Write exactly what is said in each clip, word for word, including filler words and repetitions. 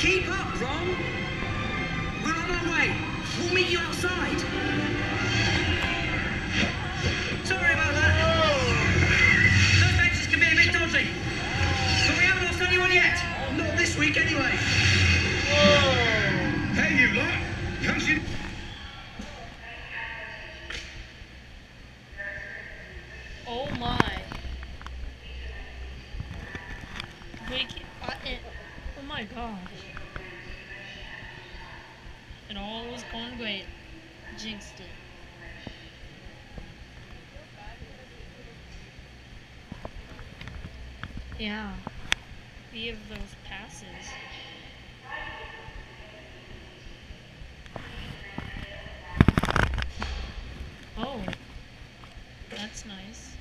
Keep up, Ron. We're on our way. We'll meet you outside. Sorry about that. Those benches can be a bit dodgy. But we haven't lost anyone yet. Not this week, anyway. Hey, you lot. Comes you... Oh my. Wait, I, it, oh my gosh. It all was going great. Jinxed it. Yeah. We have those passes. Oh. That's nice.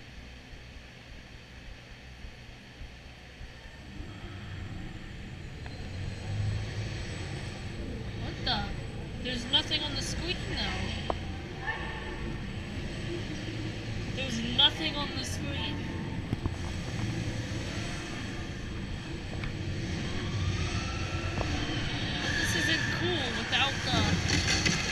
What the? There's nothing on the screen though. There's nothing on the screen. This isn't cool without the...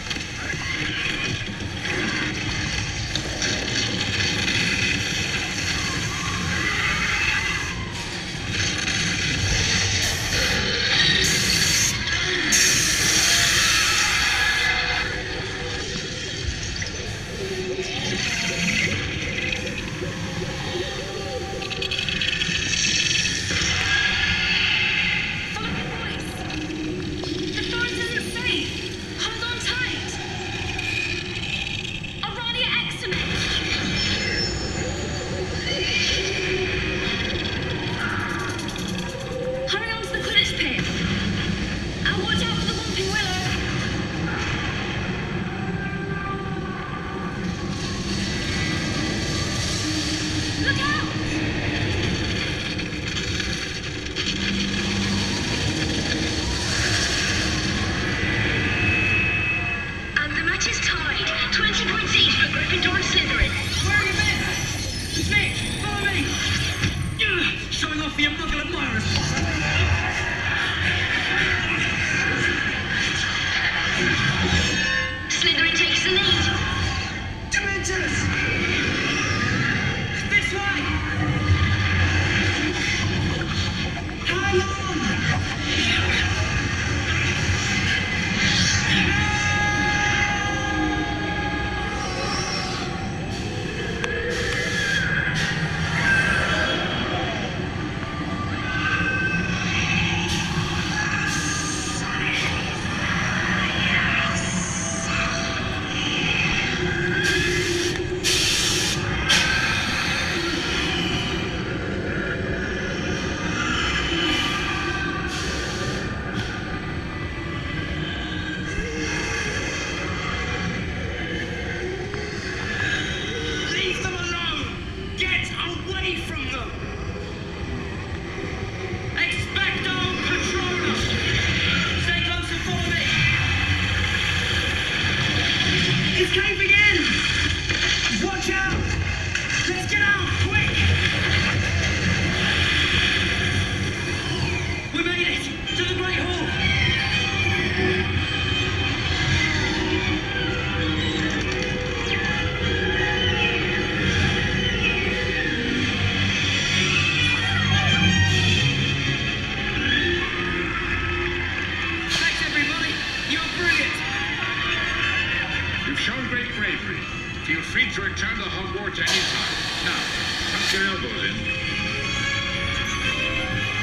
Feel free to return to Hogwarts anytime. Now, tuck your elbows in.